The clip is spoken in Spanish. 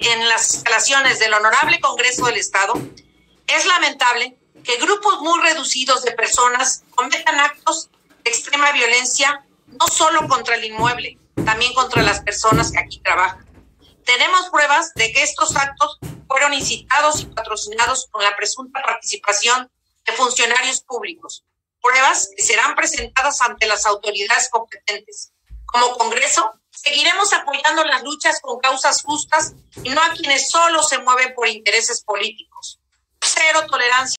en las instalaciones del Honorable Congreso del Estado, es lamentable que grupos muy reducidos de personas cometan actos de extrema violencia, no solo contra el inmueble, también contra las personas que aquí trabajan. Tenemos pruebas de que estos actos fueron incitados y patrocinados con la presunta participación de funcionarios públicos, pruebas que serán presentadas ante las autoridades competentes. Como Congreso, seguiremos apoyando las luchas con causas justas y no a quienes solo se mueven por intereses políticos. Cero tolerancia